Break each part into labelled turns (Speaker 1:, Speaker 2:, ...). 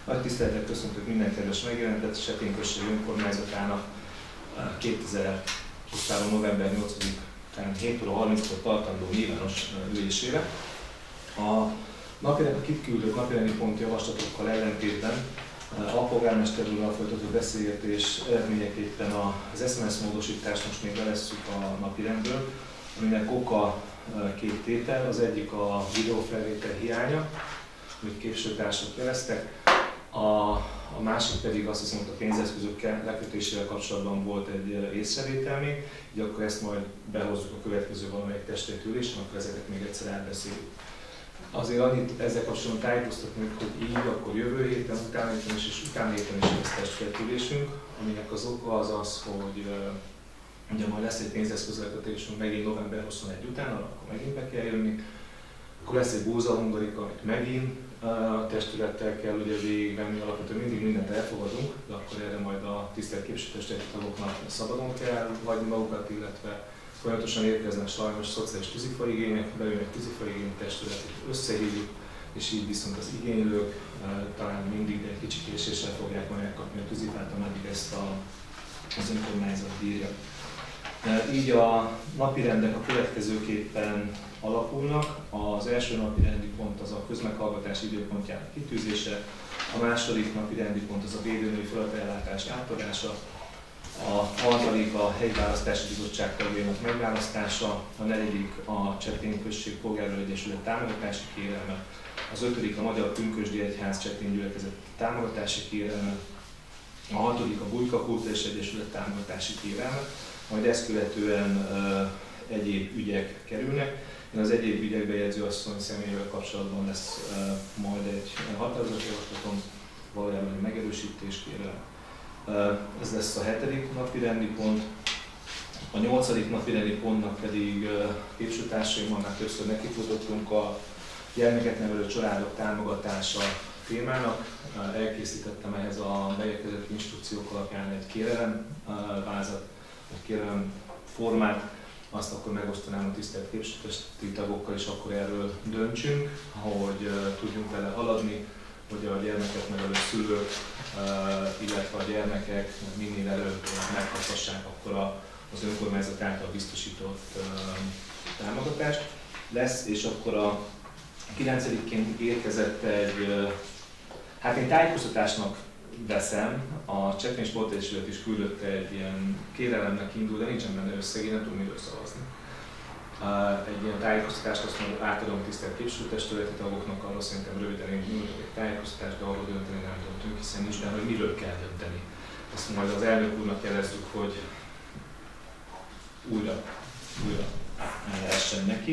Speaker 1: Nagy tisztelettel köszöntök minden kedves megjelentet Csetény község önkormányzatának 2023. november 8-án 7 óra 30-kor tartandó nyilvános ülésére. A kiküldött napirendi pont javaslatokkal ellentétben a polgármester úrral folytatott beszélgetés eredményeképpen az SMS módosítást most még levesszük a napirendből, aminek oka két tétel. Az egyik a videófelvétel hiánya, amit képviselőtársak jeleztek. A másik pedig azt hiszem, hogy a pénzeszközök lekötésével kapcsolatban volt egy észrevétel még, így akkor ezt majd behozzuk a következő valamelyik testületülésen, akkor ezeket még egyszer átbeszéljük. Azért annyit ezzel kapcsolatban tájékoztatni, hogy így akkor jövő héten, utána héten és utána héten is lesz testületülésünk, aminek az oka az az, hogy ugye majd lesz egy pénzeszközlekötésünk megint november 21 után, akkor megint be kell jönni. Akkor lesz egy Búza Hungarika, amit megint a testülettel kell ugye végigvenni, alapvetően mindig mindent elfogadunk, de akkor erre majd a tisztelt képviselőtestületi tagoknak szabadon kell hagyni magukat, illetve folyamatosan érkeznek sajnos szociális tűzifaigények, beülnek tűzifaigény testületet, összehívjuk, és így viszont az igénylők talán mindig egy kicsi késéssel fogják majd megkapni a tűzifát, ameddig ezt az önkormányzat bírja. Így a napirendek a következőképpen alakulnak. Az első napirendi pont az a közmeghallgatás időpontjának kitűzése, a második napirendi pont az a védőnői feladatellátás átadása, a harmadik a helyi választási bizottság tagjainak megválasztása, a negyedik a Csetény község polgárőr egyesület támogatási kérelme, az ötödik a Magyar Pünkösdi Egyház Csetény gyülekezet támogatási kérelme, a hatodik a Bújka Kulturális Egyesület támogatási kérelme, majd ezt követően egyéb ügyek kerülnek. Én az egyéb ügyek bejegyzőasszony személyével kapcsolatban lesz majd egy határozatjavaslatom, valójában egy megerősítés kérem. Ez lesz a 7. napirendi pont. A 8. napirendi pontnak pedig képviselőtársaimmal már többször nekifutottunk a gyermeket nevelő családok támogatása témának. Elkészítettem ehhez a beérkezett instrukciók alapján egy kérelemvázat, egy kérelem formát, azt akkor megosztanám a tisztelt képviselőtestületi tagokkal, és akkor erről döntsünk, hogy tudjunk vele haladni, hogy a gyermeket nevelő szülők, illetve a gyermekek minél előbb megkaphassák akkor az önkormányzat által biztosított támogatást lesz, és akkor a 9-én érkezett egy, hát én tájékoztatásnak veszem, a Csetény Sportegyesület is küldött egy ilyen kérelemnek indul, de nincsen benne összeg, én nem tudom miről szavazni. Egy ilyen tájékoztatást azt mondom, átadom a tisztelt képviselőtestületi tagoknak, arról szerintem röviden én nyújtok egy tájékoztatást, de arról dönteni nem döntünk, hiszen nincs benne, hogy miről kell dönteni. Ezt majd az elnök úrnak jelezzük, hogy újra essen neki.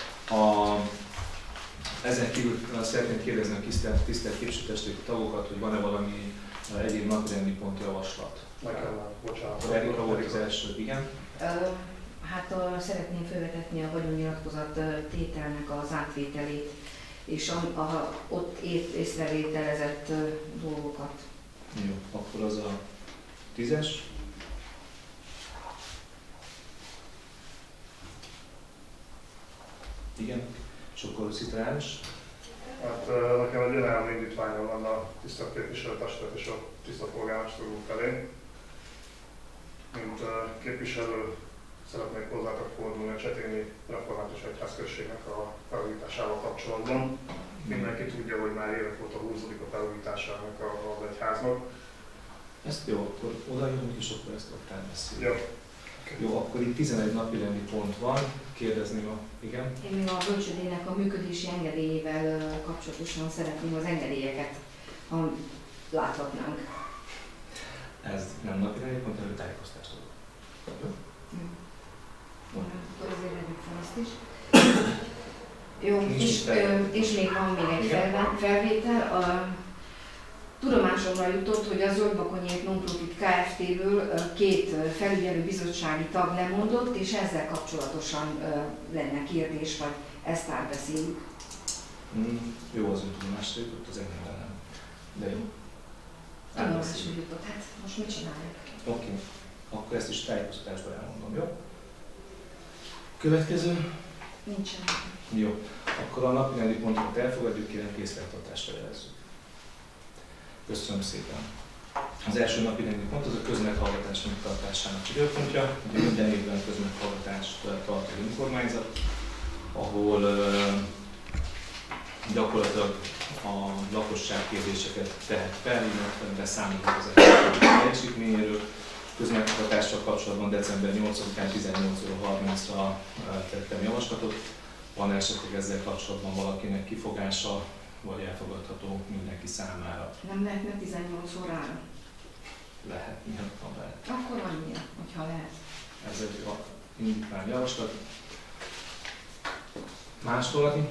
Speaker 1: Ezen kívül szeretném kérdezni a tisztelt képviselőtestületi tagokat, hogy van-e valami egyéb napirendi pont javaslat.
Speaker 2: Bocsánat.
Speaker 1: Erika volt az első, igen.
Speaker 3: Hát szeretném felvetetni a vagyonnyilatkozat tételnek az átvételét, és ott észrevételezett dolgokat.
Speaker 1: Jó, akkor az a 10-es. Igen, és akkor a Citránus.
Speaker 2: Hát nekem egy olyan indítványom van a tisztelt képviselőtestület és a tisztelt polgármester úr felé. Mint képviselő szeretnék hozzátok fordulni a Csetényi Református Egyházközségnek a felújításával kapcsolatban. Mindenki tudja, hogy már évek óta húzódik a felújításának az egyháznak.
Speaker 1: Ezt jó, akkor oda jövünk, és akkor ezt ott elbeszéljük.
Speaker 2: Jó.
Speaker 1: Jó, akkor itt 11 napirendi pont van. Kérdezném igen?
Speaker 3: Én még a bölcsődének a működési engedélyével kapcsolatosan szeretném az engedélyeket, ha láthatnánk.
Speaker 1: Ez nem napirendi pont, hanem tájékoztást adok.
Speaker 3: Akkor ezért vegyük fel ezt is. Jó, és még van egy felvétel. Tudomásomra jutott, hogy a Zöldbakonyék Non-Profit Kft-ből 2 felügyelő bizottsági tag lemondott, és ezzel kapcsolatosan lenne kérdés, vagy ezt átbeszéljük.
Speaker 1: Jó, az ön tudomásra jutott, az engem nem. De jó.
Speaker 3: Tudomásra jutott, hát most mit csináljuk?
Speaker 1: Oké, akkor ezt is tájékoztatásban elmondom, jó? Következő?
Speaker 3: Nincsen.
Speaker 1: Jó, akkor a napirendi pontokat elfogadjuk, kérem készfeltartásra jelezzük. Köszönöm szépen. Az első napi rendi pont az a közmeghallgatás megtartásának időpontja. Ugye minden évben közmeghallgatást tart az önkormányzat, ahol gyakorlatilag a lakosság kérdéseket tehet fel, illetve beszámolunk az eredeti teljesítményéről. Közmeghallgatással kapcsolatban december 8-án 18:30-ra tettem javaslatot. Van esetleg ezzel kapcsolatban valakinek kifogása, vagy elfogadható mindenki számára?
Speaker 3: Nem lehetne 18 órára?
Speaker 1: Lehet, miattan lehet.
Speaker 3: Akkor annyira, hogyha lehet.
Speaker 1: Ez egy indítvány javaslat. Más valaki?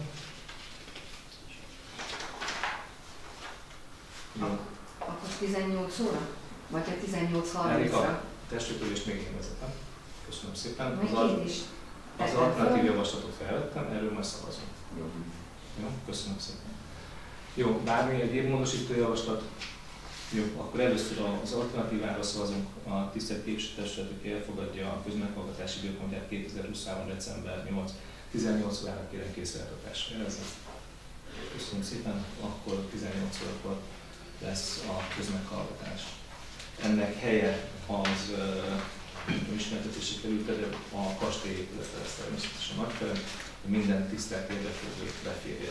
Speaker 3: Akkor 18 óra? Vagy a 18:30-ra?
Speaker 1: Erika, testőtörést még én vezetem. Köszönöm szépen. Az alternatív javaslatot felvettem, erről majd szavazunk. Jó, köszönöm szépen. Jó, bármi egyéb módosító javaslat? Jó, akkor először az alternatívára szavazunk. A tisztelt képviselőtestület, aki elfogadja a közmeghallgatási időpontját 2023. december 18 órára kérem készfeltartásra. Köszönöm szépen, akkor 18 órakor lesz a közmeghallgatás. Ennek helye az ismertetési került, a kastély épülete lesz természetesen Nagykörön, hogy minden tisztelt érdeklődő beférjen.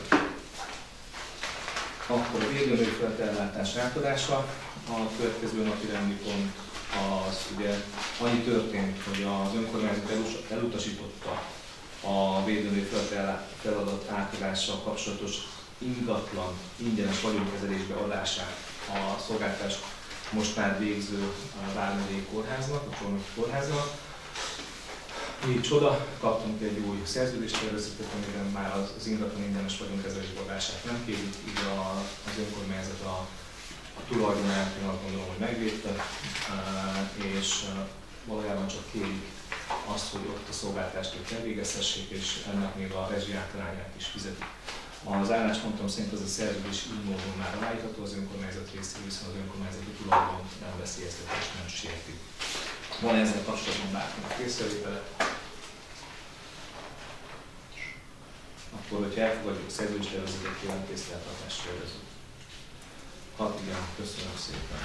Speaker 1: Akkor a védőnőfeltellátás átadása. A következő napi rendi pont az ugye annyi történt, hogy az önkormányzat elutasította a védőnőfeladat átadással kapcsolatos ingatlan ingyenes vagyonkezelésbe adását a szolgáltatást most már végző Vármegyei Kórháznak, a Csornoki Kórháznak. Így csoda, kaptunk egy új szerződéstervezetet, amiben már az ingatlan ingyenes vagyonkezelésbe adását nem kérik, így az önkormányzat a tulajdonát, én azt gondolom, hogy megvédte, és valójában csak kérik azt, hogy ott a szolgáltást elvégezhessék, és ennek még a rezsi általányát is fizetik. Az álláspontom szerint az a szerződés így módon már aláírható az önkormányzat részéről, hiszen az önkormányzati tulajdon nem veszélyeztetés, nem sérti. Van ezzel kapcsolatban bárkinek észrevétele? Akkor, hogyha elfogadjuk a szerződéstervezetet, kérem készfeltartást tervezünk. Igen, köszönöm szépen.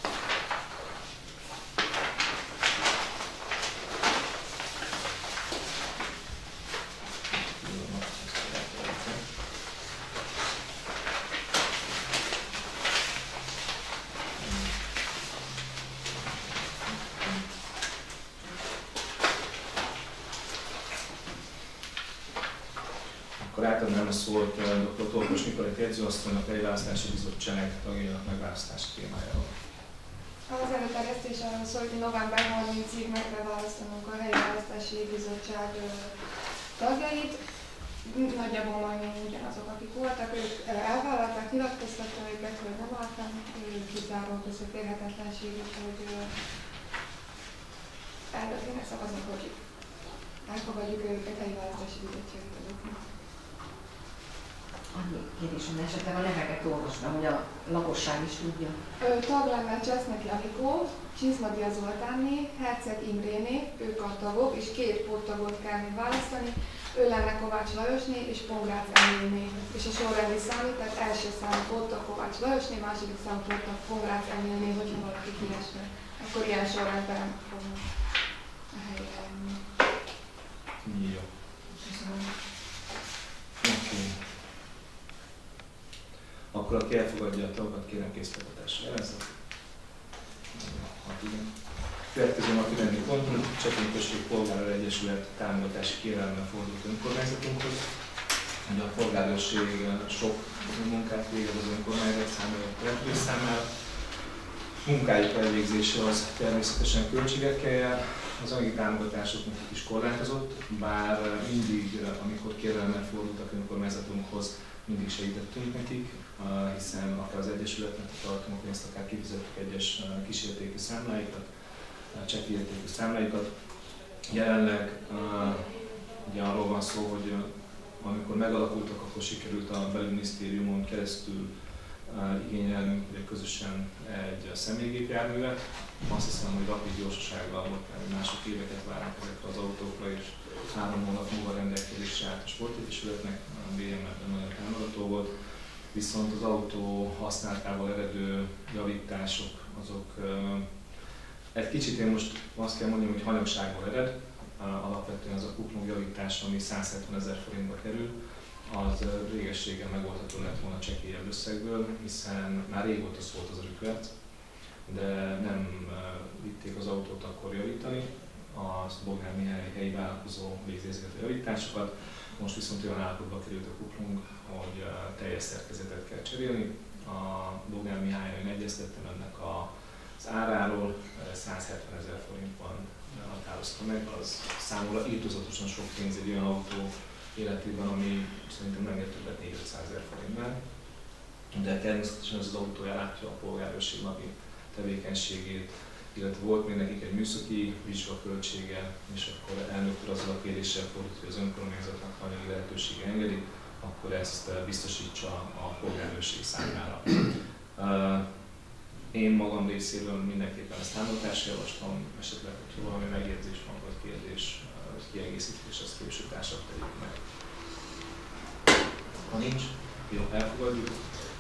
Speaker 1: Akkor átadnám a szót dr. Torkos Nikolett jegyzőasszonynak, a Helyválasztási Bizottság tagjainak megválasztási témájáról.
Speaker 4: Az előterjesztés arról szólt, hogy november 30-ig meg kell választanunk a Helyválasztási Bizottság tagjait. Nagyjából majdnem ugyanazok, akik voltak, ők elvállalták, nyilatkoztatták őket, hogy nem álltam, kizárólag összeférhetetlenség, úgyhogy erről kéne szavazni, hogy elfogadjuk őket Helyválasztási Bizottsági tagoknak.
Speaker 3: Annyi kérdésem, esetleg a neveket olvastam, hogy a lakosság is tudja.
Speaker 4: Tag lenne Csesznek Janikó, Csinszmadia Zoltánné, Herceg Imréné, ők a tagok, és 2 póttagot kell még választani. Ő lenne Kovács Lajosné és Pongrácz Emilné. És a sorrendi számít, tehát első számú póttag Kovács Lajosné, második számú póttag Pongrácz Emilné, hogyha valaki kiesne. Akkor ilyen sorrendben fogunk a helyre lenni.
Speaker 1: Jó.
Speaker 3: Köszönöm.
Speaker 1: Okay. Akkor aki elfogadja a tagokat, kérem készfeltartásra. Jelezze. Igen. Következő napi rendi pontunk, Csekény Község Polgárőr Egyesület támogatási kérelemmel fordult önkormányzatunkhoz. Ugye a polgárőrség sok munkát végez az önkormányzat számára. Munkájuk elvégzése az természetesen költségekkel jár, az anyagi támogatások nekik is korlátozott, bár mindig, amikor kérelemmel fordultak önkormányzatunkhoz, mindig segítettünk nekik, hiszen akár az Egyesületnek a tartalompénzt, akár kifizettük egyes kísértékű számláikat, csekki értékű számláikat. Jelenleg ugye arról van szó, hogy amikor megalakultak, akkor sikerült a belügyminisztériumon keresztül igényelnünk közösen egy személygépjárművet. Azt hiszem, hogy rapid gyorsasággal mások éveket várnak ezekre az autókra, és 3 hónap múlva rendelkezésre állt a sportegyesületnek, a BM-ben nagyon támogató volt. viszont az autó használatából eredő javítások azok egy kicsit, én most azt kell mondjam, hogy hanyagságból ered. Alapvetően az a kuplung javítás, ami 170 000 forintba kerül, az régességen megoldható lett volna csekélyebb összegből, hiszen már régóta szólt az a rükverc, de nem vitték az autót akkor javítani. A Bogdán Mihály helyi vállalkozó végzi ezeket a javításokat. Most viszont olyan állapotba került a kuplung, hogy teljes szerkezetet kell cserélni. A Bogdán Mihályon egyeztettem ennek az áráról, 170 000 forintban határozta meg, az számomra írtózatosan sok pénz egy olyan autó életében, ami szerintem nem ér többet 400-500 000 forintnál. De természetesen ez az autó ellátja a polgárőrség napi tevékenységét, illetve volt még nekik egy műszaki vizsgaköltsége, és akkor elnök úr azzal a kéréssel fordult, hogy az önkormányzatnak anyagi lehetősége engedi, akkor ezt biztosítsa a polgárőrség számára. Én magam részéről mindenképpen ezt támogatásra javaslom, esetleg, hogyha valami megjegyzés van, vagy kérdés, vagy kiegészítés, azt később társak tegyük meg. Ha nincs, jó, elfogadjuk.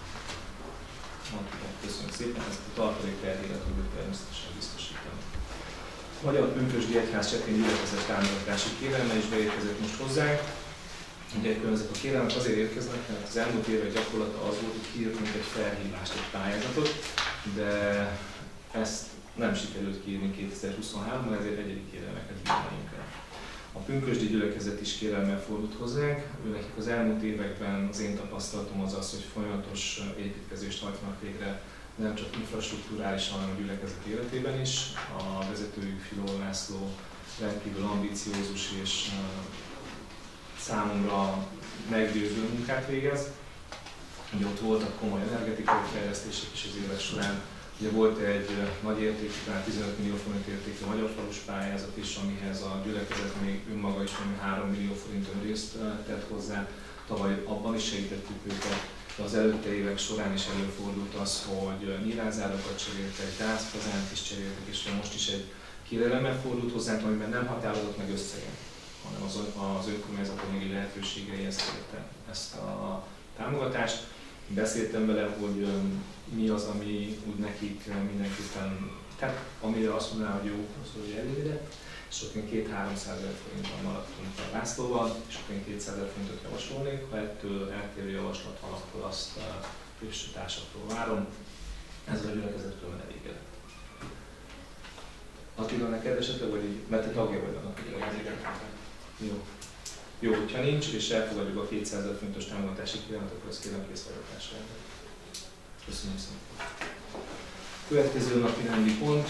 Speaker 1: Köszönöm szépen, ezt a tartalék terhélet tudjuk természetesen biztosítani. Magyar Pünkösdi Egyház Cseprényi Gyülekezet támogatási kérelme is beérkezett most hozzánk. Ugye ezek a kérelmek azért érkeznek, mert az elmúlt évek gyakorlata az volt, hogy kiírtunk egy felhívást, egy pályázatot, de ezt nem sikerült kiírni 2023-ban, ezért egyedi kérelmeket bírálunk el. A Pünkösdi Gyülekezet is kérelemmel fordult hozzánk, nekik az elmúlt években az én tapasztalatom az, hogy folyamatos építkezést hajtanak végre, nem csak infrastruktúrálisan, hanem a gyülekezet életében is. A vezetőjük Filó László rendkívül ambiciózus és számomra meggyőző munkát végez. Ugye ott voltak komoly energetikai fejlesztések is az évek során. Ugye volt egy nagy értékű, 15 millió forint értékű magyarfalus pályázat is, amihez a gyülekezet még önmaga is 3 millió forinton részt tett hozzá. Tavaly abban is segítettük őket, de az előtte évek során is előfordult az, hogy nyílászárakat cseréltek, gázfazánt is cseréltek, és most is egy kérelemmel fordult hozzánk, amiben nem határozott meg összegen, hanem az önkormányzat anyagi lehetőségeihez kérte ezt a támogatást. Beszéltem vele, hogy mi az, ami úgy nekik mindenképpen, tehát amire azt mondaná, hogy jó, az, hogy elérde, és ott én 200-300 000 forintban maradtunk a Lászlóval, és akkor én 200 000 forintot javasolnék. Ha ettől eltérő javaslat van, akkor azt képviselőtársaktól várom. Ezzel a gyülekezetről már elégedett. Attila, neked esetleg, vagy így, mert te tagja vagy annak, hogy jó. Jó, hogyha nincs, és elfogadjuk a 200 000 forintos támogatási kérelmet, akkor ezt kérem készfeladásra. Köszönöm szépen. Következő napi rendi pont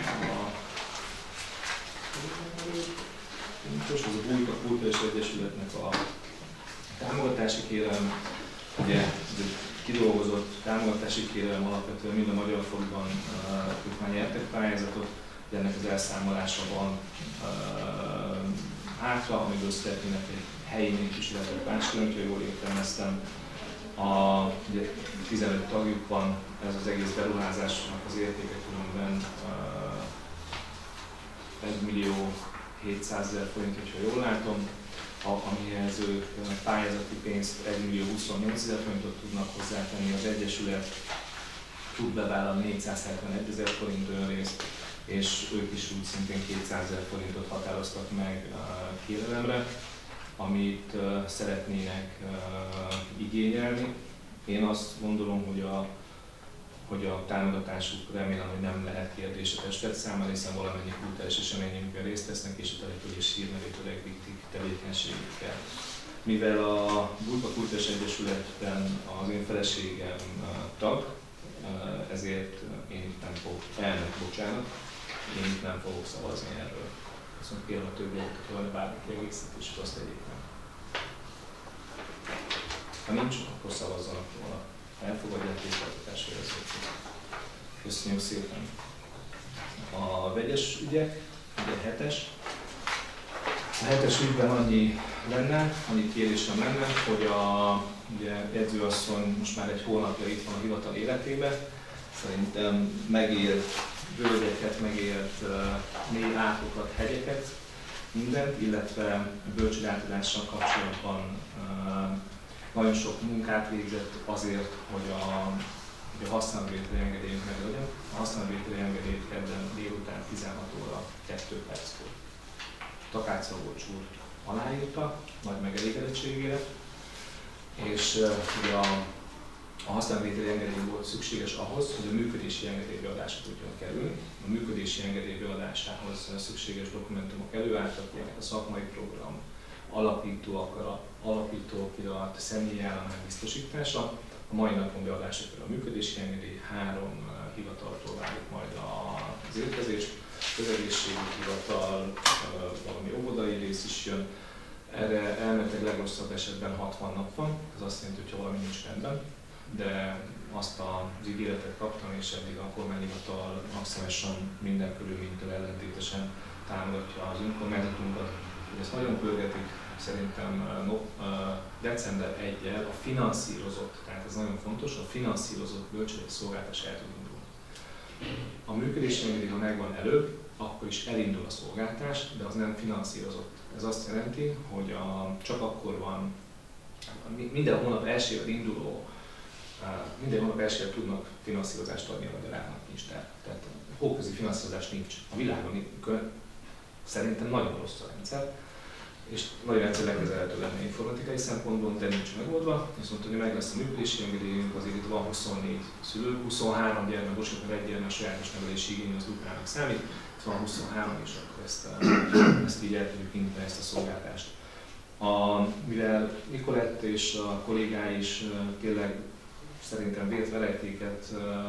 Speaker 1: az a Bújka Kulturális Egyesületnek a támogatási kérelem. Ugye kidolgozott támogatási kérelem alapvetően mind a magyar faluban ők már nyertek pályázatot, de ennek az elszámolása van hátra, amiből szeretnének egy helyi népkísérletet másolni, ha jól értelmeztem. Ugye 15 tagjuk van, ez az egész beruházásnak az értéke különben 1 700 000 forint, hogyha jól látom, amihez ők pályázati pénzt 1 28 000 forintot tudnak hozzátenni, az Egyesület tud bevállalni 471 000 forint önrészt, és ők is úgy szintén 200 000 forintot határoztak meg kérelemre, amit szeretnének igényelni. Én azt gondolom, hogy a támogatásuk remélem, hogy nem lehet kérdés a testület számára, hiszen valamennyi kulturális eseményünkben részt vesznek, és a település hírnevét öregbítik tevékenységükkel. Mivel a Bújka Kulturális Egyesületben az én feleségem tag, ezért én itt nem fogok, én itt nem fogok szavazni erről. Viszont kérem a többieket, hogy van bármi kiegészítésük, azt tegyék meg. Ha nincs, akkor szavazzanak volna. Elfogadják és tartatásra érződik. Köszönjük szépen. A vegyes ügyek, ugye 7-es. A 7-es ügyben annyi kérésem lenne, hogy ugye edzőasszony most már egy hónapja itt van a hivatal életében. Szerintem megélt völgyeket, megélt mély átokat, hegyeket, mindent, illetve bölcsődátudással kapcsolatban nagyon sok munkát végzett azért, hogy a használatvételi engedélyünk meglegyen. A használatvételi engedélyt kedden délután 16 óra 2 perckor Takács Szabolcs úr aláírta, nagy megelégedettségére, és ugye a használatvételi engedély volt szükséges ahhoz, hogy a működési engedély beadásra tudjon kerülni. A működési engedély beadásához szükséges dokumentumok előálltak, ilyenek a szakmai program, alapító akarat, alapító okirat, személyi állomány biztosítása. A mai napon beadásra kerül a működési engedély, 3 hivataltól várjuk majd az érkezést. Közegészségügyi hivatal, valami óvodai rész is jön. Erre elméletileg legrosszabb esetben 60 nap van, ez azt jelenti, hogy valami nincs rendben, de azt az ígéretet kaptam, és eddig a kormányhivatal maximálisan minden körülménytől ellentétesen támogatja az önkormányzatunkat. Ezt nagyon pörgetik, szerintem december 1-jel a finanszírozott, tehát ez nagyon fontos, a finanszírozott bölcsődei szolgáltatás el tud indulni. A működési engedély, ha megvan előbb, akkor is elindul a szolgáltatás, de az nem finanszírozott. Ez azt jelenti, hogy csak akkor van, minden hónap elsővel induló, minden hónap elsővel tudnak finanszírozást adni a magyaráknak is. Tehát hóközi finanszírozás nincs. A világon szerintem nagyon rossz a rendszer, és nagyon egyszerűen lekezelhető lenne informatikai szempontból, de nincs megoldva. Azt mondta, hogy meg lesz a működési engedélyünk, azért itt van 24 szülő, 23 gyermek, bocsánat, egy gyermek sajátos nevelési igény az duplának számít, itt van 23, és akkor ezt így el tudjuk indítani, ezt a szolgáltást. Mivel Nikolett és a kollégái is tényleg szerintem vért verejtéket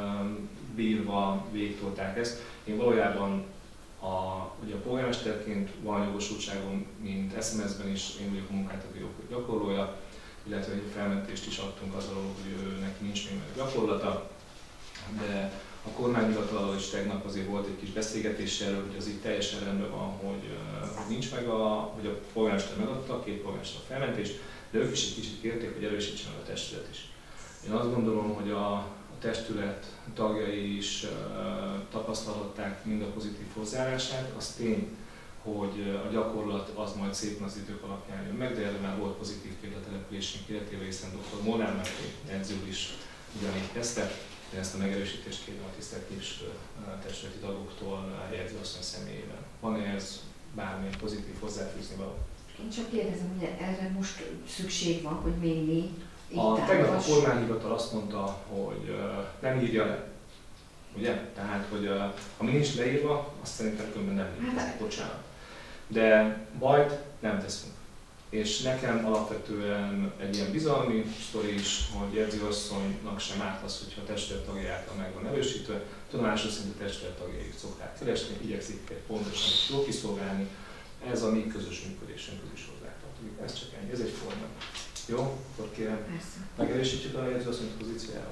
Speaker 1: bírva végigtolták ezt, én valójában ugye a polgármesterként van jogosultságom, mint SMS-ben is, én vagyok a munkáltató gyakorlója, illetve egy felmentést is adtunk azzal, hogy neki nincs még meg gyakorlata, de a kormányhivatallal is tegnap azért volt egy kis beszélgetés erről, hogy az így teljesen rendben van, hogy nincs meg hogy a polgármester megadta, a 2 polgármester a felmentést, de ők is egy kicsit kérték, hogy erősítsen a testület is. Én azt gondolom, hogy a testület tagjai is tapasztalhatták mind a pozitív hozzáállását. Az tény, hogy a gyakorlat az majd szépen az idők alapján jön meg, de erre már volt pozitív példa a településünk életével, hiszen dr. Molnár Máté edző is ugyanígy kezdte, de ezt a megerősítést kérem a tisztelt képviselő testületi tagoktól jegyzőasszony személyében. Van-e ez bármilyen pozitív hozzáfűzni való?
Speaker 3: Én csak kérdezem, hogy erre most szükség van, hogy még mi
Speaker 1: tegnap a kormányhivatal azt mondta, hogy nem írja le. Ugye? Tehát, hogy ami nincs leírva, azt szerintem különben nem írja, bocsánat. De bajt nem teszünk. És nekem alapvetően egy ilyen bizalmi sztori is, hogy jegyzőasszonynak sem árt az, hogyha a testület tagjai által meg van erősítve. Tudomásul szerint a testület tagjait szokták keresni, igyekszik pontosan jól kiszolgálni. Ez a mi közös működésünkhöz is hozzátartozik. Ez csak ennyi, ez egy forma. Jó? Akkor kérem, megerősítjük a jegyzőasszony pozíciójával.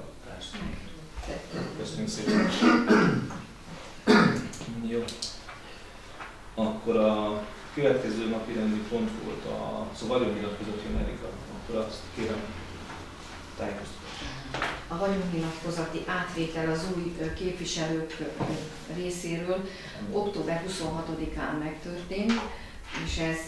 Speaker 1: Köszönjük szépen. Jó. Akkor a következő napi rendi pont volt a vagyonnyilatkozat jön Erika. Akkor azt kérem tájékoztatást.
Speaker 3: A vagyonnyilatkozati átvétel az új képviselők részéről október 26-án megtörtént, és ez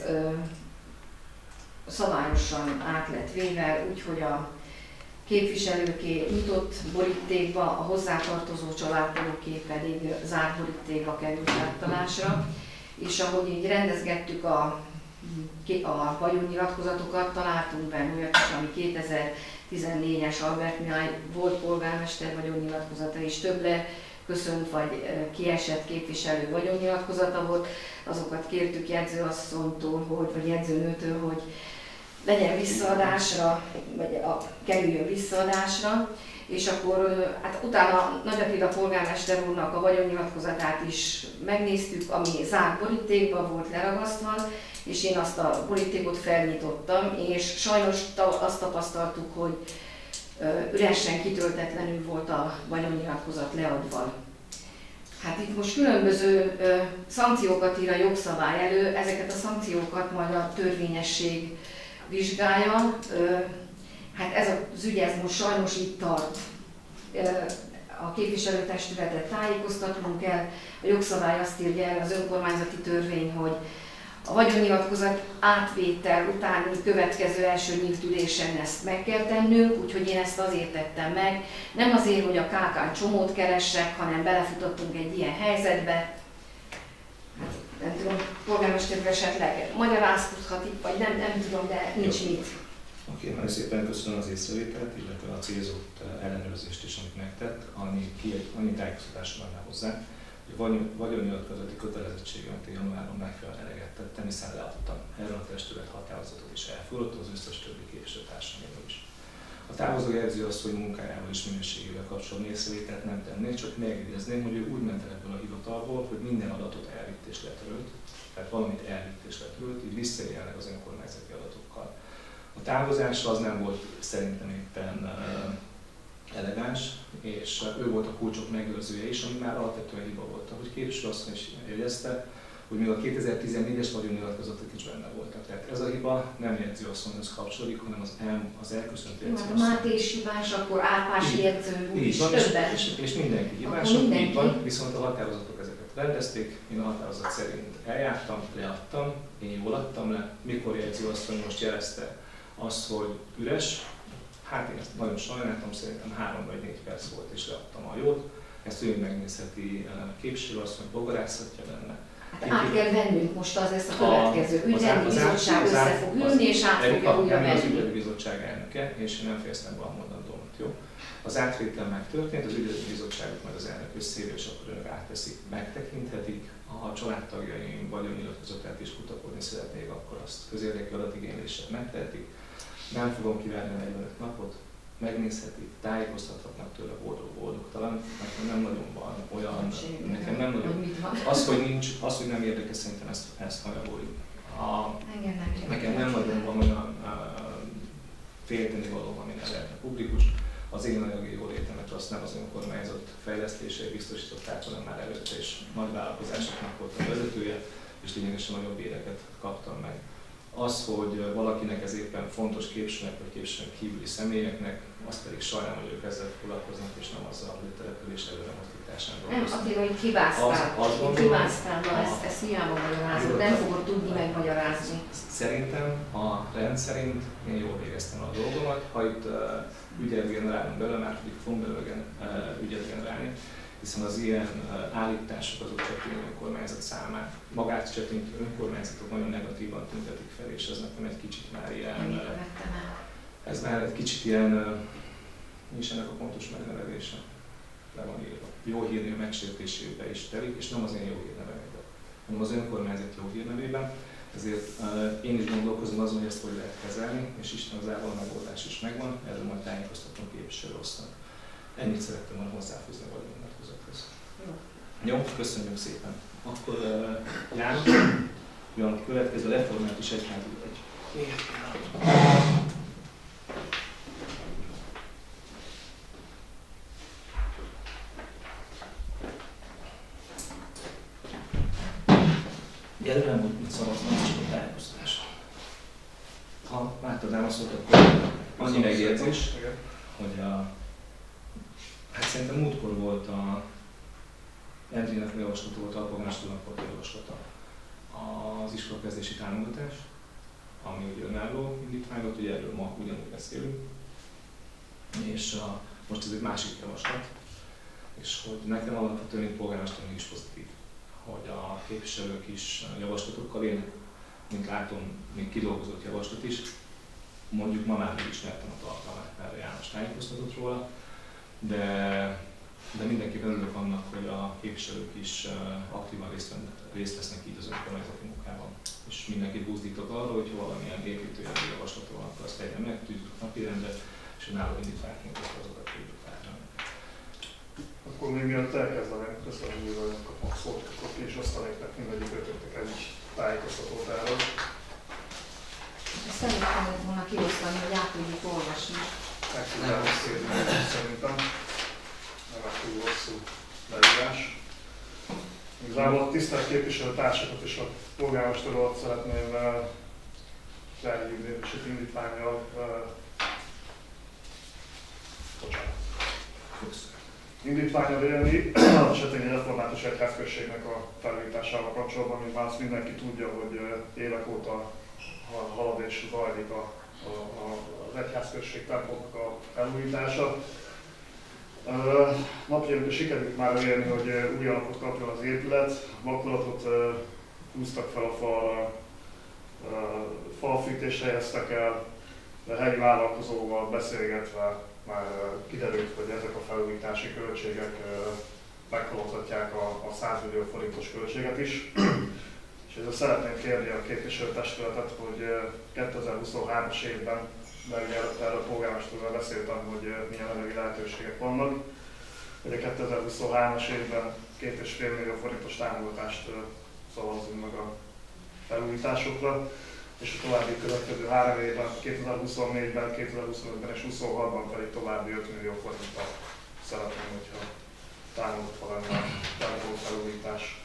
Speaker 3: szabályosan át lett véve, úgyhogy a képviselőké nyitott borítékba, a hozzátartozó családtagokké pedig zárt borítékba került áttalásra. És ahogy így rendezgettük a vagyonnyilatkozatokat, találtunk benne olyat is, ami 2014-es Albert Mihály volt polgármester vagyonnyilatkozata, és több köszönt vagy kiesett képviselő vagyonnyilatkozata volt. Azokat kértük jegyzőasszonytól, vagy jegyzőnőtől, hogy legyen visszaadásra, vagy kerüljön visszaadásra, és akkor hát utána Nagy Attila polgármester úrnak a vagyonnyilatkozatát is megnéztük, ami zárt borítékban volt leragasztva, és én azt a borítékot felnyitottam, és sajnos azt tapasztaltuk, hogy üresen kitöltetlenül volt a vagyonnyilatkozat leadva. Hát itt most különböző szankciókat ír a jogszabály elő, ezeket a szankciókat majd a törvényesség vizsgálja. Hát ez az ügy ez most sajnos itt tart. A képviselőtestületet tájékoztatnunk kell. A jogszabály azt írja el, az önkormányzati törvény, hogy A vagyonnyilatkozat átvétel utáni következő első nyílt ülésen ezt meg kell tennünk, úgyhogy én ezt azért tettem meg. Nem azért, hogy a KK-n csomót keressek, hanem belefutottunk egy ilyen helyzetbe. Hát, nem tudom, polgármester úr esetleg magyarázkodhat itt, vagy nem tudom, de nincs mit.
Speaker 1: Oké, nagyon szépen köszönöm az észrevételt, illetve a célzott ellenőrzést is, amit megtett. Annyi tájékoztatásra adnám hozzá, hogy vagyonnyilatkozati kötelezettségemet én januárban megfelelően eleget tettem, hiszen leadtam. Erről a testület határozatot is elfogadott, az összes többi képviselőtársamról is. A távozó jelzi azt, hogy munkájával és minőségével kapcsolatban észrevételt nem tennék, csak megjegyezném, hogy ő úgy ment el ebből a hivatalból, hogy minden adatot elvitt és letörölt, tehát valamit elvitt és letörölt, így visszaélnek az önkormányzati adatokkal. A távozás az nem volt szerintem éppen elegáns, és ő volt a kulcsok megőrzője is, ami már alapvetően hiba volt. Ahogy képviselő asszony is jegyezte, hogy még a 2014-es vagyonnyilatkozatok is benne voltak. Tehát ez a hiba nem jegyző asszonyhoz kapcsolódik, hanem az elköszönt jegyző asszony.
Speaker 3: Máté is hibás, akkor Árpás jegyző is
Speaker 1: többen. És mindenki hibás, így van, viszont a határozatok ezeket rendezték, én a határozat szerint eljártam, leadtam, én jól adtam le, mikor jegyző asszony most jelezte azt, hogy üres. Hát én ezt nagyon sajnáltam, szerintem 3 vagy 4 perc volt és leadtam a jót. Ezt ő megnézheti képviselő asszony, bogarászhatja benne.
Speaker 3: Hát át kell vennünk most az ezt a következő ügyrendi bizottság össze fog ülni, és át fogja újra venni.
Speaker 1: Az ügyrendi bizottság elnöke, és én nem fejeztem be a mondandómat, jó? Az átvétel megtörtént, az ügyrendi bizottságot majd az elnök összeér, és akkor önök átveszik, megtekinthetik. Ha a családtagjaim vagyonnyilatkozatát is kutakodni szeretnék, akkor azt közérdekű adatigényléssel megtehetik. Nem fogom kivárni a 45 napot, megnézhetik, tájékoztathatnak tőle boldog-boldogtalan. Nekem nem nagyon van olyan, nekem nem nagyon, az, hogy nem érdekes, szerintem ezt hanyagoljuk. Nekem nem nagyon van olyan félteni való, ami nem lehetne publikus. Az én anyagi jólétemet azt nem az önkormányzat fejlesztései biztosították, hanem már előtte is nagy vállalkozásoknak voltam vezetője, és lényegesen nagyobb béreket kaptam meg. Az, hogy valakinek ez éppen fontos képviselőnek vagy képviselőnek kívüli személyeknek, azt pedig sajnálom, hogy ők ezzel foglalkoznak, és nem azzal, hogy a település előremozdításán dolgoznak.
Speaker 3: Nem, Attila, hogy hibáztál, ezt hiába magyarázod, nem fogod tudni megmagyarázni.
Speaker 1: Szerintem a rend szerint én jól végeztem a dolgomat, ha itt ügyet generálunk belőle, már pedig fogunk belőle ügyet generálni, hiszen az ilyen állítások azok Cseplényi önkormányzat számát, magát Cseplényi önkormányzatok nagyon negatívan tüntetik fel, és ez nekem egy kicsit már ilyen, ez már egy kicsit ilyen, mi is ennek a pontos megnevezése, le van írva. Jó hírnév megsértésébe is telik, és nem az én jó hírnevemében, hanem az önkormányzat jó hírnevében. Ezért én is gondolkozom azon, hogy ezt hogy lehet kezelni, és Isten azáltal a megoldás is megvan, erről majd tájékoztatom képviselőosztályt. Ennyit szerettem volna hozzáfűzni a vagyonnyilatkozathoz. Jó, köszönjük szépen. Akkor János, a következő reformált is egyházi egy. Előre volt mit szavazni, az csak a tájékoztatás. Ha átadnám azt, akkor annyi megjegyzés, hogy hát szerintem múltkor volt Endrének a javaslata, volt a polgármesternek volt a javaslata. Az iskolakezdési támogatás, ami ugye önálló indítvány volt, ugye erről ma ugyanúgy beszélünk. És most ez egy másik javaslat, és hogy nekem alapvetően mint polgármesternek is pozitív, hogy a képviselők is javaslatokkal élnek, mint látom, még kidolgozott javaslat is. Mondjuk ma már megismertem a tartalmát, mert János tájékoztatott róla, de mindenképpen örülök annak, hogy a képviselők is aktívan részt vesznek így az önkormányzati munkában. És mindenkit buzdítok arra, hogy ha valamilyen építőjelű javaslatot van, akkor azt tegyen meg, tudjuk napirendre, és önálló indítványként azokat tudjuk tárgyalni.
Speaker 2: Akkor még mielőtt elkezdenek, köszönöm, hogy kapok szót, akkor ki is osztanék mindegyik ötöknek egy tájékoztatót erről.
Speaker 3: Szeretném volna kiosztani, hogy át tudjuk olvasni.
Speaker 2: Meg tudnám szépen, szerintem. Nem egy túl hosszú leírás. Igazából a tisztelt képviselőtársakat és a polgármester urat szeretném felhívni, és itt indítvánnyal. Bocsánat. indítvánnyal élni a Csetényi Református Egyházközségnek a felújításával kapcsolatban, mint már azt mindenki tudja, hogy évek óta halad és zajlik az egyházközség templomnak a felújítása. Napjainkban sikerült már elérni, hogy új alapot kapjon az épület, vakolatot húztak fel a falra, falfűtést helyeztek el, de helyi vállalkozóval beszélgetve már kiderült, hogy ezek a felújítási költségek meghaladhatják a 100 millió forintos költséget is. És ezzel szeretném kérni a képviselőtestületet, hogy 2023-as évben, mert ugye erről a polgármesterrel beszéltem, hogy milyen anyagi lehetőségek vannak, hogy a 2023-as évben 2,5 millió forintos támogatást szavazzunk meg a felújításokra, és a további következő 3 évben, 2024-ben, 2025-ben és 2026-ban pedig további 5 millió forinttal szeretném, hogyha támogatva lenne a templom felújítás.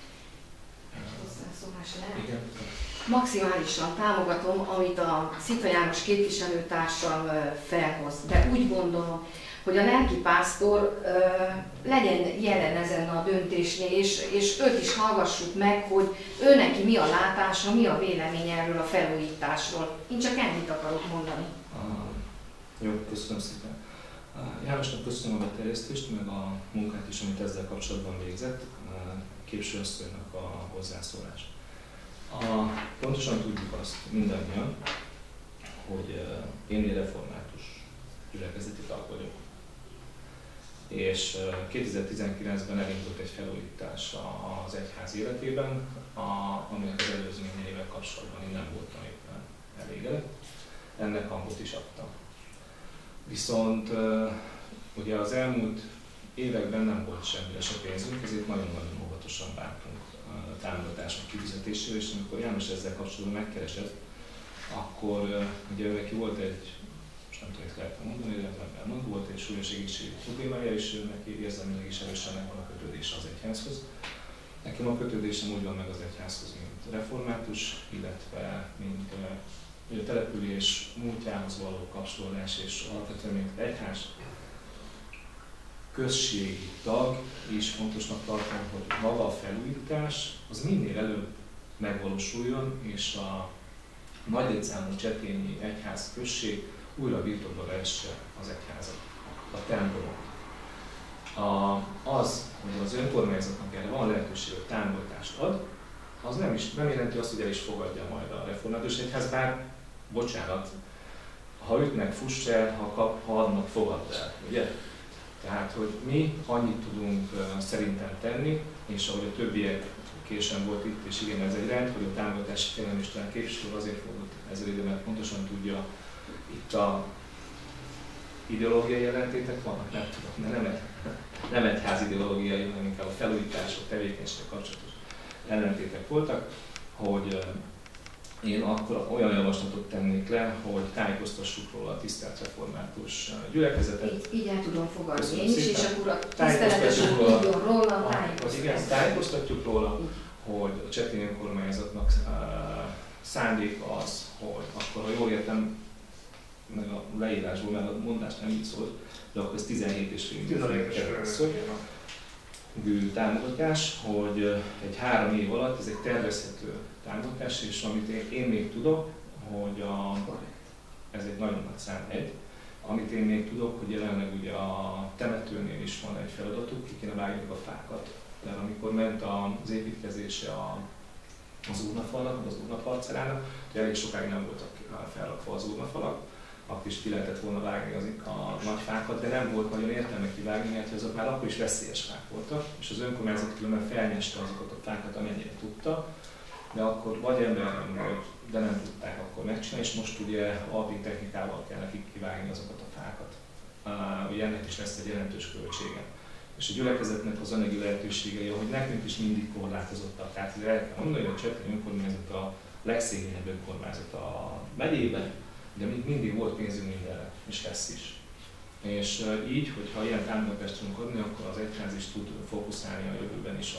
Speaker 3: Igen. Maximálisan támogatom, amit a Szita János képviselőtársam felhoz, de úgy gondolom, hogy a lelkipásztor legyen jelen ezen a döntésnél, és őt is hallgassuk meg, hogy ő neki mi a látása, mi a véleménye erről a felújításról. Én csak ennyit akarok mondani.
Speaker 1: Jó, köszönöm szépen. Jánosnak köszönöm a beterjesztést, meg a munkát is, amit ezzel kapcsolatban végzett, képviselőasszonynak a hozzászólást. Pontosan tudjuk azt mindannyian, hogy én református gyülekezeti tag vagyok. És 2019-ben elindult egy felújítás az egyház életében, aminek az előzményeivel kapcsolatban én nem voltam éppen elégedett. Ennek hangot is adtam. Viszont ugye az elmúlt években nem volt semmire se pénzünk, ezért nagyon-nagyon óvatosan bántunk a támogatások kifizetésére, és amikor János ezzel kapcsolatban megkeresett, akkor ugye neki volt egy, most nem tudom, hogy lehet mondani, de elmond, volt egy súlyos egészségi problémája, és neki érzelmileg is erősen megvan a kötődése az egyházhoz. Nekem a kötődésem úgy van meg az egyházhoz, mint református, illetve mint a település múltjához való kapcsolódás, és alapvetően mint egyház községi tag, és fontosnak tartom, hogy maga a felújítás az minél előbb megvalósuljon, és a nagy létszámú csetényi egyház község újra birtokba vesse az egyházat, a templomot. Az, hogy az önkormányzatnak erre van lehetőség, hogy támogatást ad, az nem jelenti azt, hogy el is fogadja majd a református egyház, bár, bocsánat, ha ütnek, fuss el, ha adnak, fogadd el, ugye? Tehát, hogy mi annyit tudunk szerintem tenni, és ahogy a többiek későn volt itt, és igen, ez egy rend, hogy a támogatási kérelem is talán képviselő azért fordult ezzel ide, mert pontosan tudja, itt a ideológiai ellentétek vannak, nem tudom, de nem egyház ideológiai, hanem inkább a felújítások, tevékenységek kapcsolatos ellentétek voltak, hogy én akkor olyan javaslatot tennék le, hogy tájékoztassuk róla a tisztelt református gyülekezetet.
Speaker 3: Így el tudom fogadni én is, és akkor a tiszteletes úr tudjon róla,
Speaker 1: tájékoztatjuk róla, hogy a csetényi önkormányzatnak szándék az, hogy akkor, ha jól értem, meg a leírásból, mert a mondás nem így szólt, de akkor ez 17,5 millió támogatás, hogy egy 3 év alatt ez egy tervezhető támogatás, és amit én még tudok, hogy ez egy nagyon nagy szám amit én még tudok, hogy jelenleg ugye a temetőnél is van egy feladatuk, ki kéne vágni a fákat. Tehát amikor ment az építkezése az úrnafalnak, az úrnaparcellának, hogy elég sokáig nem voltak felrakva az úrnafalak, akkor is ki lehetett volna vágni a nagy fákat, de nem volt nagyon értelme kivágni, mert azok már akkor is veszélyes fák voltak, és az önkormányzat különben felnyeste azokat a fákat, amennyire tudta, de akkor vagy ember nem volt, de nem tudták akkor megcsinálni, és most ugye alpin technikával kell nekik kivágni azokat a fákat. Ugye ennek is lesz egy jelentős költsége. És a gyülekezetnek az anyagi lehetőségei, hogy nekünk is mindig korlátozottak. Tehát el kell mondani, hogy a csetényi önkormányzat a legszégényebb önkormányzat a megyében, de mindig volt pénzünk mindenre, és lesz is. És így, hogyha ilyen támogatást tudunk adni, akkor az egyház is tud fókuszálni a jövőben is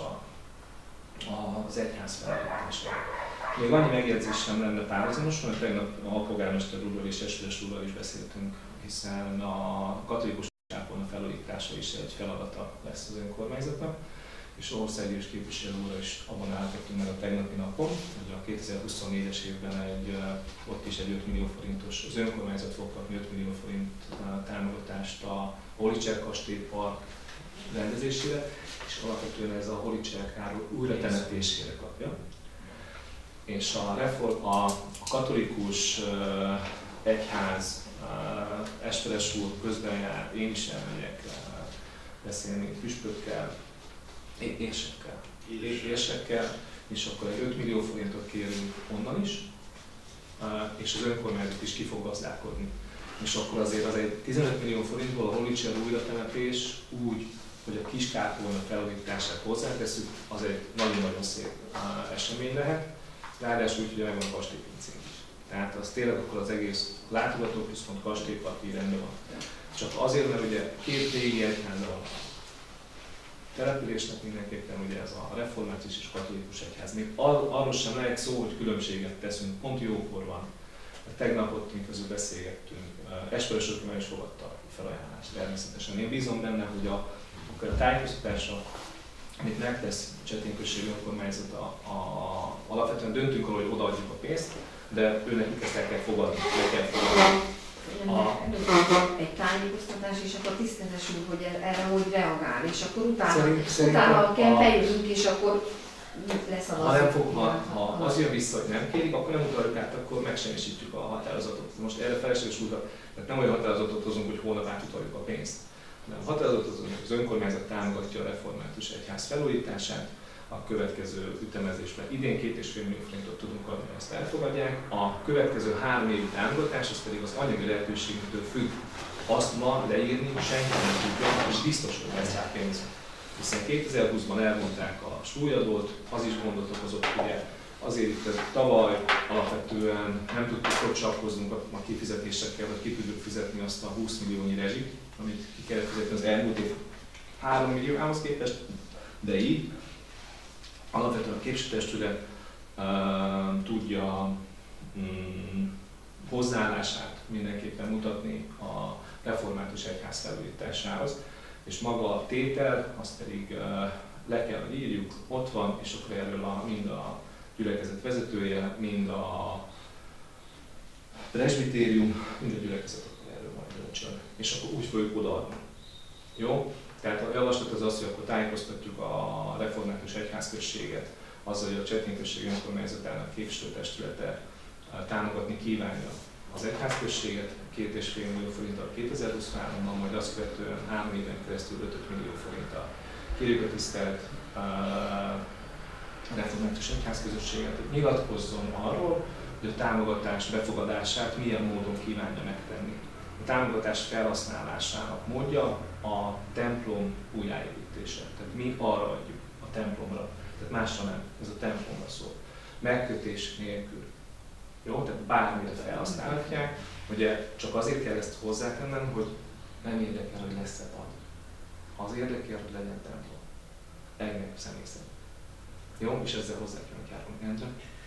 Speaker 1: az egyház felépítésre. Még annyi megjegyzésem lenne párhuzamosan, hogy tegnap a polgármester úrral és Esüles úrral is beszéltünk, hiszen a katolikus kápolna felújítása is egy feladata lesz az önkormányzatnak, és országgyűlés képviselő úrra is abban állapodtunk meg a tegnapi napon, hogy a 2024-es évben ott is egy 5 millió forintos, az önkormányzat fog kapni 5 millió forint támogatást a Holicser kastélypark rendezésére, és alapvetően ez a Holicser Károly újratemetésére kapja. És a katolikus egyház, Esperes úr közben jár, én is elmegyek beszélni püspökkel, érsekkel, és akkor egy 5 millió forintot kérünk onnan is, és az önkormányzat is ki fog gazdálkodni. És akkor azért az egy 15 millió forintból a Holicser újratemetés úgy, hogy a kiskápolna felújítását hozzáteszünk, az egy nagyon-nagyon szép esemény lehet, ráadásul úgy, hogy megvan a kastélypincénk is. Tehát az tényleg akkor az egész látogatóközpont kastélyparti rendben van. Csak azért, mert ugye két régi egyháza van. Településnek mindenképpen ugye ez a református és katolikus egyház. Még arról sem lehet szó, hogy különbséget teszünk, pont jókor van. Tegnap ott mi közül beszélgettünk, Esperes is fogadta a felajánlást természetesen. Én bízom benne, hogy a tájékoztatása, amit megtesz Csetlén községi önkormányzata, alapvetően döntünk arról, hogy odaadjuk a pénzt, de őnek ezt el kell fogadni,
Speaker 3: Egy tájékoztatás, és akkor tiszteletes úr, hogy erre hogy reagál, és akkor utána kell bejövünk, és akkor lesz az.
Speaker 1: Ha az jön vissza, hogy nem kérik, akkor nem utaljuk át, akkor megsemmisítjük a határozatot. Most erre felesleges úrra, tehát nem olyan határozatot hozunk, hogy holnap átutaljuk a pénzt, hanem a határozatot hozunk, hogy az önkormányzat támogatja a református egyház felújítását, a következő ütemezésben idén 2,5 millió forintot tudunk adni, ezt elfogadják. A következő 3 évi támogatás, az pedig az anyagi lehetőségünktől függ. Azt ma leírni senki nem tudja, és biztos, hogy lesz rá pénz. Hiszen 2020-ban elmondták a súlyadót, az is gondot okozott, ugye azért itt tavaly alapvetően nem tudtuk hogy csapkoznunk a kifizetésekkel, vagy ki tudjuk fizetni azt a 20 milliónyi rezsit, amit ki kellett fizetni az elmúlt év 3 millióhoz képest, de így alapvetően a képzőtestület tudja hozzáállását mindenképpen mutatni a református egyház felújításához, és maga a tétel, azt pedig le kell, hogy írjuk, ott van, és akkor erről mind a gyülekezet vezetője, mind a presbitérium, mind a gyülekezet erről majd döntsön, és akkor úgy fogjuk odaadni. Jó? Tehát a javaslat az az, hogy akkor tájékoztatjuk a református egyházközséget azzal, hogy a Csetlén község önkormányzatának képviselőtestülete támogatni kívánja az egyházközséget 2,5 millió forinttal 2023-ban, majd azt követően 3 éven keresztül 5 millió forinttal. Kérjük a tisztelt református egyházközösséget, hogy nyilatkozzon arról, hogy a támogatás befogadását milyen módon kívánja megtenni. A támogatás felhasználásának módja a templom újjáépítése. Tehát mi arra adjuk a templomra, tehát másra nem, ez a templomra szól. Megkötés nélkül. Jó? Tehát bármire felhasználhatják, ugye csak azért kell ezt hozzátennem, hogy nem érdekel, hogy lesz-e pad. Az érdekel, hogy legyen templom. Engem személy szerint. Jó? És ezzel hozzá kell járulni. Endre?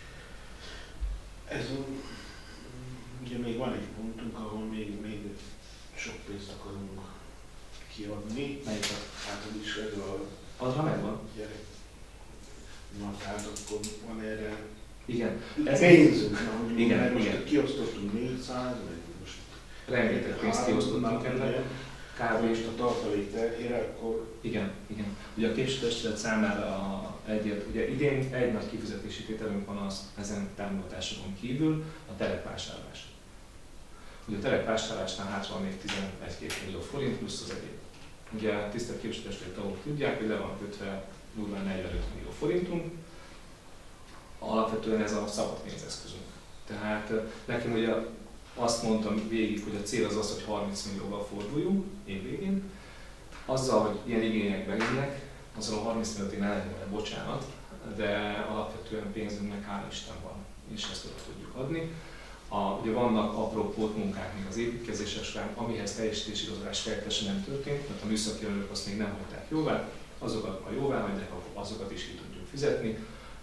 Speaker 5: Ez ugye még van egy pontunk, ahol még sok pénzt akarunk kiadni.
Speaker 1: Melyiket?
Speaker 5: Hát az is ez a...
Speaker 1: Azra megvan.
Speaker 5: Gyerek. Na, tehát akkor van erre...
Speaker 1: Igen.
Speaker 5: Pénzünk,
Speaker 1: igen,
Speaker 5: most kiosztottunk 400, meg most...
Speaker 1: Rengeteg pénzt kiosztottunk ennek.
Speaker 5: Kb. És a tartalék terhére, akkor...
Speaker 1: Igen. Ugye a képviselőtestület számára ugye idén egy nagy kifizetési tételünk van az ezen támogatásokon kívül a terepvásárlás. Ugye a terepvásárlásnál hátra van még 11-2 millió forint plusz az egyéb. Ugye a tisztelt képviselőtestület tagok tudják, hogy le van kötve durván 45 millió forintunk. Alapvetően ez a szabad pénzeszközünk. Tehát nekem ugye azt mondtam végig, hogy a cél az az, hogy 30 millióval forduljunk évvégén. Azzal, hogy ilyen igények bejönnek, azon a 30 milliót én ellenőre, bocsánat, de alapvetően pénzünknek hála Isten van, és ezt tudjuk adni. Ugye vannak apró pótmunkák még az építkezések során, amihez teljesítési igazolás feltétlenül nem történt, mert a műszaki elők azt még nem hagyták jóvá, azokat ha jóvá hagyják, akkor azokat is ki tudjuk fizetni.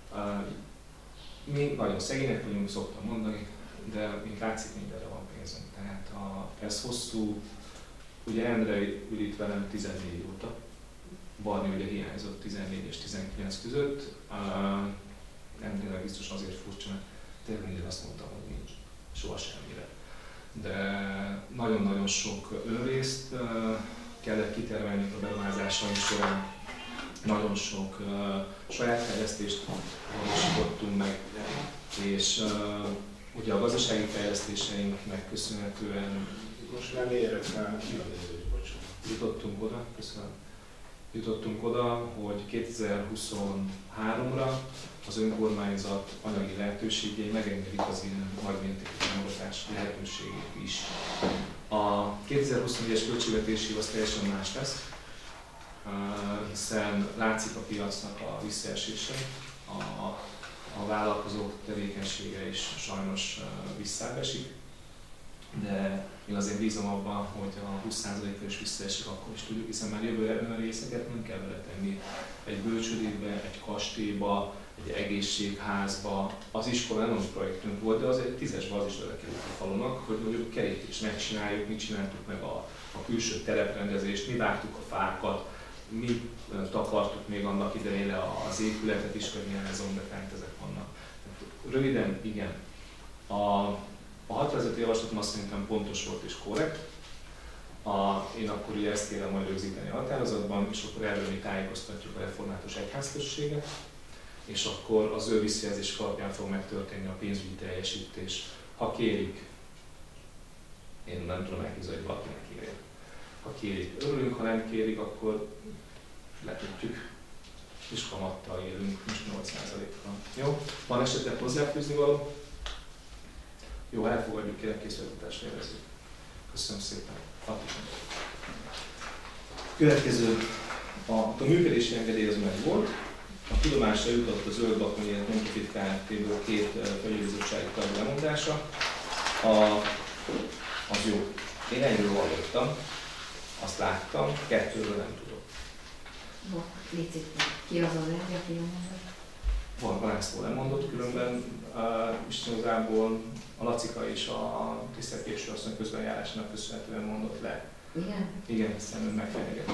Speaker 1: Mi nagyon szegények vagyunk, szoktam mondani, de mint látszik, mindenre van pénzünk. Tehát ez hosszú ugye Endre ül itt velem 14 óta, Barni ugye hiányzott 14 és 19 között. Endrének biztos azért furcsa, mert tényleg mindig azt mondtam, hogy nincs soha semmire. De nagyon-nagyon sok önrészt kellett kitermelni a beruházásaink során. Nagyon sok saját fejlesztést valósítottunk meg, és ugye a gazdasági fejlesztéseinknek köszönhetően
Speaker 5: most már érek rá,
Speaker 1: jutottunk oda, hogy 2023-ra az önkormányzat anyagi lehetőségei megengedik az ilyen nagymértékű támogatás lehetőségét is. A 2024-es költségvetési év az teljesen más lesz, hiszen látszik a piacnak a visszaesése, a vállalkozók tevékenysége is sajnos visszáesik, de én azért bízom abban, hogy a 20%-ra is visszaesik, akkor is tudjuk, hiszen már jövőre részeket nem kell beletenni egy bölcsődébe, egy kastélyba, egy egészségházba. Az iskola nem az projektünk volt, de az egy 10-esbe az is belekerült a falunak, hogy a kerítést megcsináljuk, mi csináltuk meg a külső tereprendezést, mi vágtuk a fákat, mi takartuk még annak idején az épületet is, hogy milyen zombekánk ezek vannak. Röviden, igen. A határozati javaslatom azt szerintem pontos volt és korrekt. Én akkor ugye ezt kérem majd rögzíteni a határozatban, és akkor erről mi tájékoztatjuk a református egyházközséget, és akkor az ő visszajelzés alapján fog megtörténni a pénzügyi teljesítés. Ha kérik, én nem tudom elképzelni, hogy valakinek kérje. Ha kérik, örülünk, ha nem kérik, akkor letudjuk. És kamattal élünk, most 8%-kal. Jó? Van esetleg hozzáfűzni való? Jó, elfogadjuk, kérem, készületításra érezzük. Köszönöm szépen. Következő, a működési engedély az meg volt. A tudomásra jutott a Zöld Bakony Non-Profit Kft-ből 2 felügyelőbizottsági tag lemondása. Az jó. Én ennyiről hallottam, azt láttam, 2-ről nem tudok.
Speaker 3: Ki az a legjobb, aki lemondott?
Speaker 1: Varga László lemondott, különben Isten igazából a Lacika és a tisztelt képviselőasszony közbenjárásának köszönhetően mondott le.
Speaker 3: Igen?
Speaker 1: Igen, hiszen ön megfenyegetett.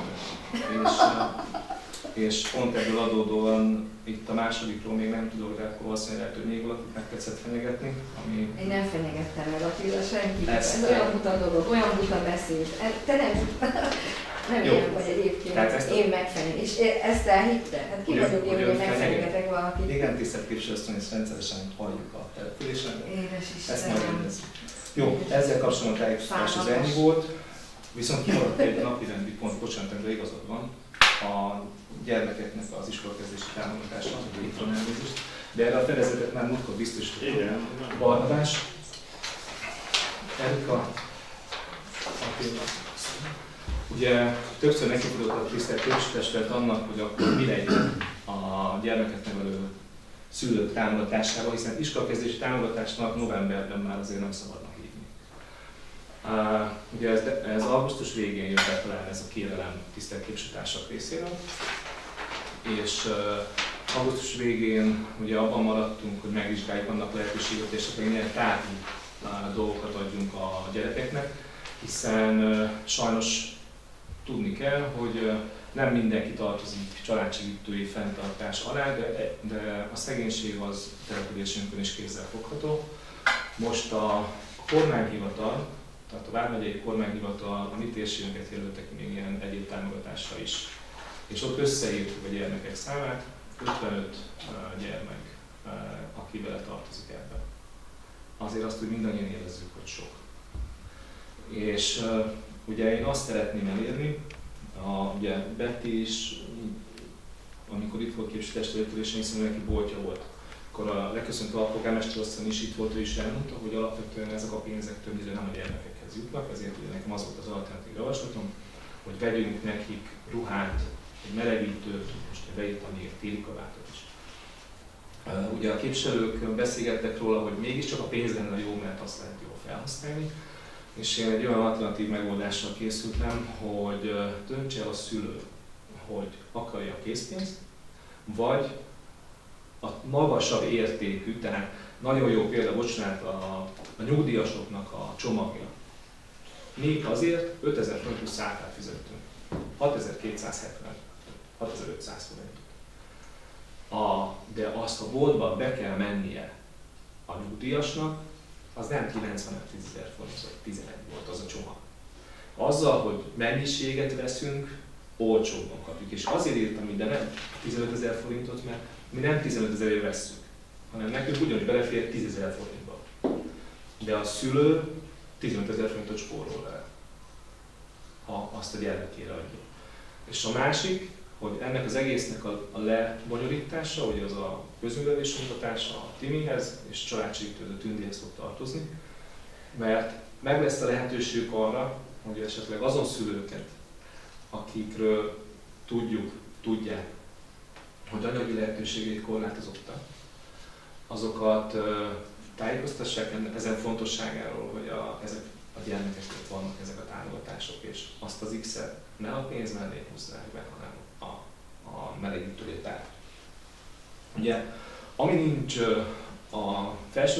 Speaker 1: És pont ebből adódóan itt a másodikról még nem tudok, de akkor valószínűleg lehet, hogy még valakit meg tetszett fenyegetni. Én
Speaker 3: nem fenyegettem meg Attila senkit. Ez olyan buta dolog, olyan buta beszéd. Te nem ilyen vagy egyébként, én megfenyegetem. És ezt elhitte? Hát ki vagyok én, hogy megfenyegetek valakit?
Speaker 1: Igen, tisztelt képviselőasszony, ezt rendszeresen halljuk a településen.
Speaker 3: Édes
Speaker 1: ezt majd rendezzük. Jó, ezzel kapcsolatban a tájékoztatás az ennyi volt. Viszont kimaradt egy napirendi pont, bocsánat, de igazad van, a gyermekeknek az iskolakezdési támogatása, itt van elnézést, de erre a fedezetet már múltkor biztosított Barnabás. Erika, ugye többször nekifutott a tisztelt képviselőtestület annak, hogy akkor mi legyen a gyermeket nevelő szülők támogatásával, hiszen iskolakezdési támogatásnak novemberben már azért nem szabadnak hívni. Ugye ez augusztus végén jött be talán ez a kérelem tisztelt képviselőtársak részéről, és augusztus végén ugye abban maradtunk, hogy megvizsgáljuk annak lehetőséget, és akkor ilyen tárgyi dolgokat adjunk a gyerekeknek, hiszen sajnos tudni kell, hogy nem mindenki tartozik családsegítői fenntartás alá, de a szegénység az településünkön is kézzelfogható. Most a kormányhivatal, tehát a Vármegyei Kormányhivatal a mi térségünket jelöltek még ilyen egyéb támogatásra is. És ott összeírtuk a gyermekek számát, 55 gyermek, aki vele tartozik ebben. Azért azt, hogy mindannyian érezzük, hogy sok. És ugye én azt szeretném elérni, ugye Betty is, amikor itt volt képviselőtestületülésen, hiszen neki boltja volt, akkor a leköszöntő alpolgármester asszony is itt volt, ő is elmondta, hogy alapvetően ezek a pénzek többnyire nem a gyermekekhez jutnak, ezért ugye nekem az volt az alternatív javaslatom, hogy vegyünk nekik ruhát, egy melegítőt, most beírtam még egy téli kabátot is. Ugye a képviselők beszélgettek róla, hogy mégiscsak a pénz lenne jó, mert azt lehet jól felhasználni, és én egy olyan alternatív megoldással készültem, hogy döntse el a szülő, hogy akarja a készpénzt, vagy a magasabb értékű, tehát nagyon jó példa, bocsánat, a nyugdíjasoknak a csomagja. Mi azért 5000 forint plusz áfát fizettünk. 6270, 6500 forint. De azt a boltba be kell mennie a nyugdíjasnak, az nem 95-10 000 forint, vagy 11 volt az a csomag. Azzal, hogy mennyiséget veszünk, olcsóbban kapjuk. És azért írtam ide nem 15 000 forintot, mert mi nem 15 000-ért vesszük, hanem nekünk ugyanúgy belefér 10 000 forintba. De a szülő 15 000 forintot spórol vele, ha azt a gyermekére adja. És a másik, hogy ennek az egésznek a lebonyolítása, hogy az a közművelés mutatása a Timihez és családsegítő a Tündihez fog tartozni, mert meg lesz a lehetőség arra, hogy esetleg azon szülőket, akikről tudják, hogy anyagi lehetőségei korlátozottak, azokat tájékoztassák ezen fontosságáról, hogy ezek a gyermekeknek vannak ezek a támogatások, és azt az X-et ne a pénz mellé hozzák be, hanem a melegítőjét. Ugye, ami nincs a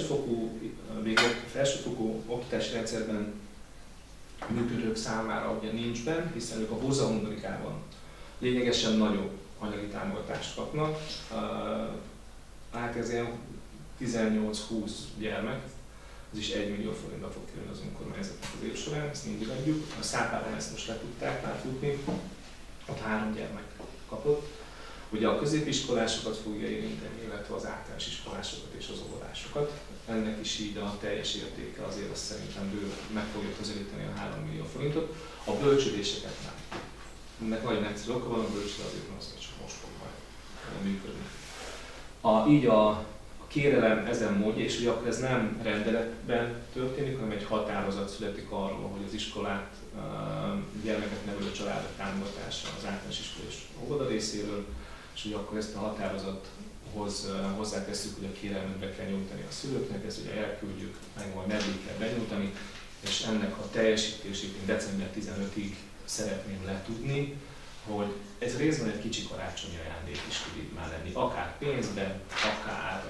Speaker 1: felsőfokú oktatási rendszerben működők számára ugye nincs benn, hiszen ők a Borza Hungarikában lényegesen nagyobb anyagi támogatást kapnak. Hát ez ilyen 18-20 gyermek, ez is 1 millió forintba fog kerülni az önkormányzatnak az év során, ezt mindig adjuk. A Szápában ezt most le tudták már futni, ott 3 gyermek kapott. Ugye a középiskolásokat fogja érinteni, illetve az általános iskolásokat és az óvodásokat. Ennek is így a teljes értéke azért azt szerintem meg fogja közelíteni a 3 millió forintot. A bölcsődéseket nem. Ennek nagyon egyszerű oka van, a bölcsőd azért van, hogy csak most fog majd működni. Így a kérelem ezen módja, és ugye akkor ez nem rendeletben történik, hanem egy határozat születik arról, hogy az iskolát, gyermeket nevelő családok támogatása az általános iskola és óvoda részéről, és ugye akkor ezt a határozathoz hozzátesszük, hogy a kérelmet be kell nyújtani a szülőknek, ezt ugye elküldjük, meg majd meddig kell benyújtani, és ennek a teljesítését én december 15-ig szeretném letudni, hogy ez részben egy kicsi karácsonyi ajándék is tud itt már lenni, akár pénzben, akár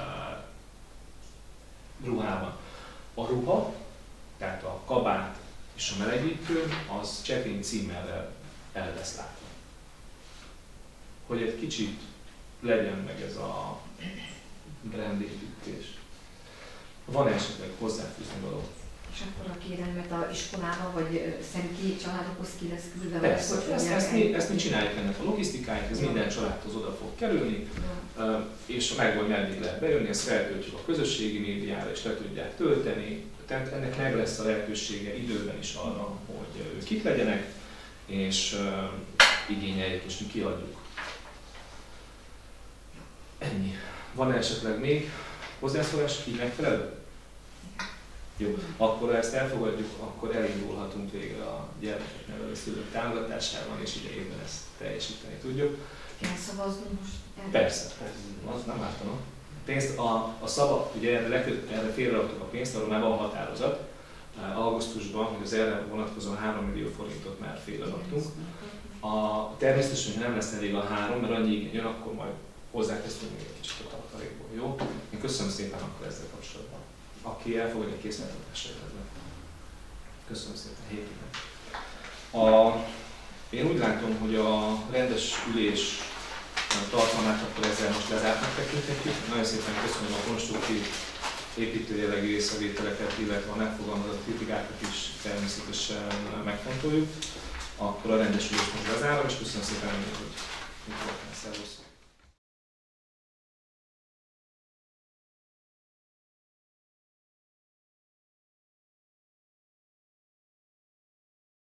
Speaker 1: ruhában. A ruha, tehát a kabát és a melegítő, az csekély címmel el lesz látva. Hogy egy kicsit legyen meg ez a brandépítés. Van esetleg hozzáfűzni való?
Speaker 3: És akkor a kérelmet a iskolába vagy személyi családokhoz ki lesz küldve?
Speaker 1: Persze, ezt mi csináljuk ennek a logisztikáját, ez minden családhoz oda fog kerülni, és megvan meddig lehet bejönni, ezt feltöltjük a közösségi médiára, és le tudják tölteni. Tehát ennek meg lesz a lehetősége időben is arra, hogy ők itt legyenek, és igényeljék, és mi kiadjuk. Ennyi. Van-e esetleg még hozzászólás? Így megfelelő? Jó, akkor ha ezt elfogadjuk, akkor elindulhatunk végre a gyermekek nevelő szülők támogatásában, és idejében ezt teljesíteni tudjuk.
Speaker 3: Kell szavaznunk most?
Speaker 1: Persze, az nem ártana. Pénzt, a szava, ugye erre félreadtuk a pénzt, arról már van határozat. Augusztusban, hogy az erre vonatkozó 3 millió forintot már félreadtunk. Természetesen, hogy nem lesz elég a 3, mert annyi igény jön, akkor majd hozzáteszünk még egy kicsit a tartalékból, jó? Én köszönöm szépen akkor ezzel kapcsolatban. Aki elfogadja, készletetesre legyen. Köszönöm szépen, hétben. Én úgy látom, hogy a rendes ülés tartalmát akkor ezzel most lezártnak tekinthetjük. Nagyon szépen köszönöm a konstruktív építőjellegű észrevételeket, illetve a megfogalmazott kritikákat is természetesen megfontoljuk. Akkor a rendes ülést most lezárom, és köszönöm szépen, hogy itt voltál. Szervusz!